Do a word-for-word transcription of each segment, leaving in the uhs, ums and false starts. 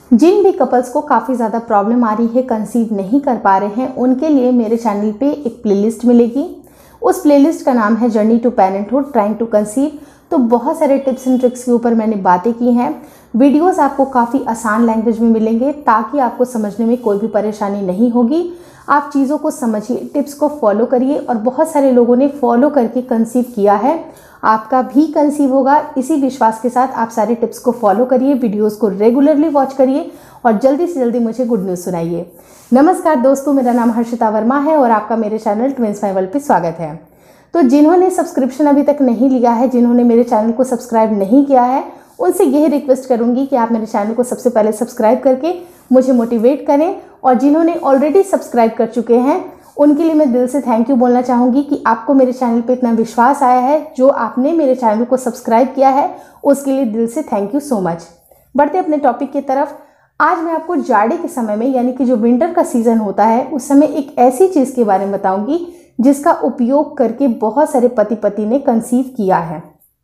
जिन भी कपल्स को काफ़ी ज़्यादा प्रॉब्लम आ रही है, कंसीव नहीं कर पा रहे हैं, उनके लिए मेरे चैनल पे एक प्लेलिस्ट मिलेगी। उस प्लेलिस्ट का नाम है journey to parenthood trying to conceive. तो बहुत सारे टिप्स एंड ट्रिक्स के ऊपर मैंने बातें की हैं। वीडियोस आपको काफ़ी आसान लैंग्वेज में मिलेंगे ताकि आपको समझने में कोई भी परेशानी नहीं होगी। आप चीज़ों को समझिए, टिप्स को फॉलो करिए और बहुत सारे लोगों ने फॉलो करके कंसीव किया है। आपका भी कंसीव होगा। इसी विश्वास के साथ आप सारे टिप्स को फॉलो करिए, वीडियोस को रेगुलरली वॉच करिए और जल्दी से जल्दी मुझे गुड न्यूज़ सुनाइए। नमस्कार दोस्तों, मेरा नाम हर्षिता वर्मा है और आपका मेरे चैनल ट्विंस माय वर्ल्ड पे स्वागत है। तो जिन्होंने सब्सक्रिप्शन अभी तक नहीं लिया है, जिन्होंने मेरे चैनल को सब्सक्राइब नहीं किया है, उनसे यही रिक्वेस्ट करूंगी कि आप मेरे चैनल को सबसे पहले सब्सक्राइब करके मुझे मोटिवेट करें। और जिन्होंने ऑलरेडी सब्सक्राइब कर चुके हैं उनके लिए मैं दिल से थैंक यू बोलना चाहूँगी कि आपको मेरे चैनल पे इतना विश्वास आया है। जो आपने मेरे चैनल को सब्सक्राइब किया है उसके लिए दिल से थैंक यू सो मच। बढ़ते अपने टॉपिक की तरफ। आज मैं आपको जाड़े के समय में, यानी कि जो विंटर का सीज़न होता है, उस समय एक ऐसी चीज़ के बारे में बताऊँगी जिसका उपयोग करके बहुत सारे पति पति ने कंसीव किया है।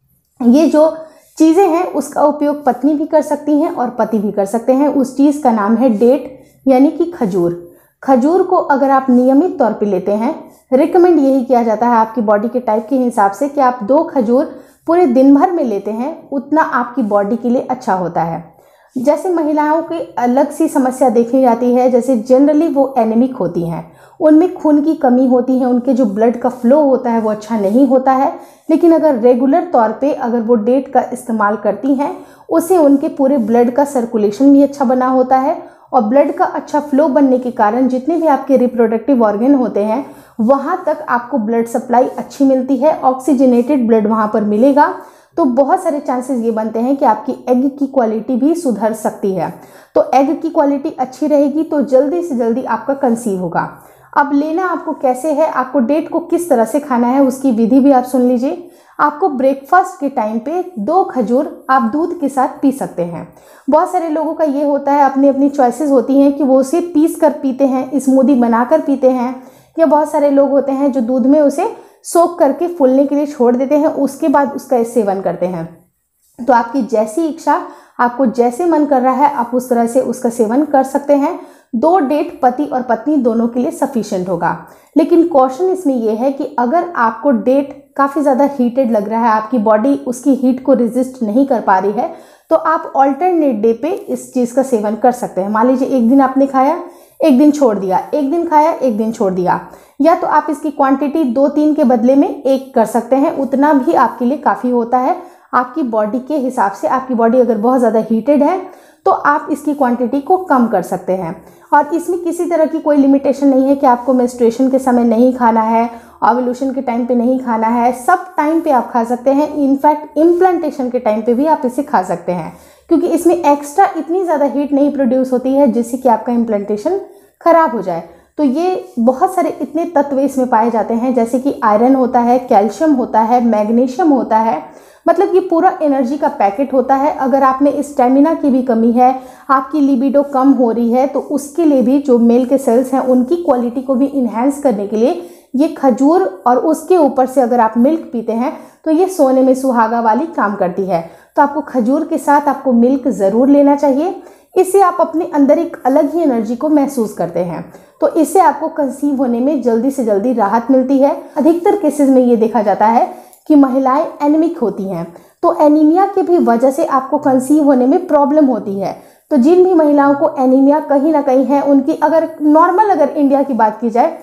ये जो चीज़ें हैं उसका उपयोग पत्नी भी कर सकती हैं और पति भी कर सकते हैं। उस चीज़ का नाम है डेट, यानी कि खजूर। खजूर को अगर आप नियमित तौर पे लेते हैं, रिकमेंड यही किया जाता है आपकी बॉडी के टाइप के हिसाब से कि आप दो खजूर पूरे दिन भर में लेते हैं, उतना आपकी बॉडी के लिए अच्छा होता है। जैसे महिलाओं की अलग सी समस्या देखी जाती है, जैसे जनरली वो एनीमिक होती हैं, उनमें खून की कमी होती है, उनके जो ब्लड का फ्लो होता है वो अच्छा नहीं होता है। लेकिन अगर रेगुलर तौर पे अगर वो डेट का इस्तेमाल करती हैं, उससे उनके पूरे ब्लड का सर्कुलेशन भी अच्छा बना होता है और ब्लड का अच्छा फ्लो बनने के कारण जितने भी आपके रिप्रोडक्टिव ऑर्गन होते हैं वहाँ तक आपको ब्लड सप्लाई अच्छी मिलती है, ऑक्सीजनेटेड ब्लड वहाँ पर मिलेगा। तो बहुत सारे चांसेस ये बनते हैं कि आपकी एग की क्वालिटी भी सुधर सकती है। तो एग की क्वालिटी अच्छी रहेगी तो जल्दी से जल्दी आपका कंसीव होगा। अब लेना आपको कैसे है, आपको डेट को किस तरह से खाना है, उसकी विधि भी आप सुन लीजिए। आपको ब्रेकफास्ट के टाइम पे दो खजूर आप दूध के साथ पी सकते हैं। बहुत सारे लोगों का ये होता है, अपनी अपनी चॉइसेस होती हैं कि वो उसे पीस कर पीते हैं, स्मूदी बनाकर पीते हैं, या बहुत सारे लोग होते हैं जो दूध में उसे सोख करके फूलने के लिए छोड़ देते हैं, उसके बाद उसका सेवन करते हैं। तो आपकी जैसी इच्छा, आपको जैसे मन कर रहा है, आप उस तरह से उसका सेवन कर सकते हैं। दो डेट पति और पत्नी दोनों के लिए सफिशिएंट होगा। लेकिन कॉशन इसमें यह है कि अगर आपको डेट काफ़ी ज़्यादा हीटेड लग रहा है, आपकी बॉडी उसकी हीट को रेजिस्ट नहीं कर पा रही है, तो आप ऑल्टरनेट डे पे इस चीज़ का सेवन कर सकते हैं। मान लीजिए एक दिन आपने खाया, एक दिन छोड़ दिया, एक दिन खाया, एक दिन छोड़ दिया, या तो आप इसकी क्वांटिटी दो तीन के बदले में एक कर सकते हैं। उतना भी आपके लिए काफ़ी होता है आपकी बॉडी के हिसाब से। आपकी बॉडी अगर बहुत ज़्यादा हीटेड है तो आप इसकी क्वांटिटी को कम कर सकते हैं। और इसमें किसी तरह की कोई लिमिटेशन नहीं है कि आपको मेंस्ट्रुएशन के समय नहीं खाना है, ओव्यूलेशन के टाइम पे नहीं खाना है, सब टाइम पे आप खा सकते हैं। इनफैक्ट इम्प्लांटेशन के टाइम पे भी आप इसे खा सकते हैं, क्योंकि इसमें एक्स्ट्रा इतनी ज़्यादा हीट नहीं प्रोड्यूस होती है जिससे कि आपका इम्प्लांटेशन खराब हो जाए। तो ये बहुत सारे इतने तत्व इसमें पाए जाते हैं, जैसे कि आयरन होता है, कैल्शियम होता है, मैग्नीशियम होता है, मतलब ये पूरा एनर्जी का पैकेट होता है। अगर आप में स्टेमिना की भी कमी है, आपकी लिबिडो कम हो रही है, तो उसके लिए भी जो मेल के सेल्स हैं उनकी क्वालिटी को भी इन्हेंस करने के लिए ये खजूर, और उसके ऊपर से अगर आप मिल्क पीते हैं तो ये सोने में सुहागा वाली काम करती है। तो आपको खजूर के साथ आपको मिल्क ज़रूर लेना चाहिए। इससे आप अपने अंदर एक अलग ही एनर्जी को महसूस करते हैं। तो इससे आपको कंसीव होने में जल्दी से जल्दी राहत मिलती है। अधिकतर केसेस में ये देखा जाता है कि महिलाएं एनीमिक होती हैं, तो एनीमिया की भी वजह से आपको कंसीव होने में प्रॉब्लम होती है। तो जिन भी महिलाओं को एनीमिया कहीं ना कहीं है, उनकी अगर नॉर्मल अगर इंडिया की बात की जाए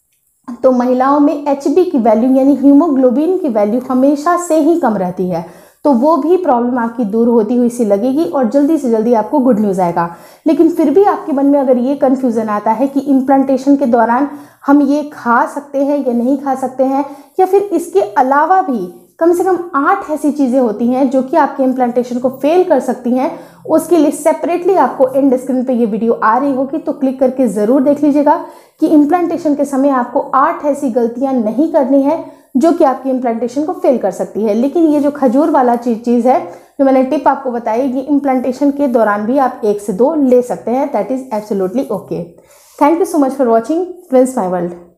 तो महिलाओं में एच बी की वैल्यू, यानी हीमोग्लोबिन की वैल्यू हमेशा से ही कम रहती है। तो वो भी प्रॉब्लम आपकी दूर होती हुई सी लगेगी और जल्दी से जल्दी आपको गुड न्यूज़ आएगा। लेकिन फिर भी आपके मन में अगर ये कन्फ्यूज़न आता है कि इम्प्लांटेशन के दौरान हम ये खा सकते हैं या नहीं खा सकते हैं, या फिर इसके अलावा भी कम से कम आठ ऐसी चीज़ें होती हैं जो कि आपके इम्प्लांटेशन को फेल कर सकती हैं, उसके लिए सेपरेटली आपको एंड स्क्रीन पे ये वीडियो आ रही होगी, तो क्लिक करके ज़रूर देख लीजिएगा कि इम्प्लांटेशन के समय आपको आठ ऐसी गलतियां नहीं करनी है जो कि आपकी इम्प्लांटेशन को फेल कर सकती है। लेकिन ये जो खजूर वाला चीज़ चीज़ है जो मैंने टिप आपको बताई, ये इम्प्लांटेशन के दौरान भी आप एक से दो ले सकते हैं। That is absolutely okay. Thank you so much for watching twins my world.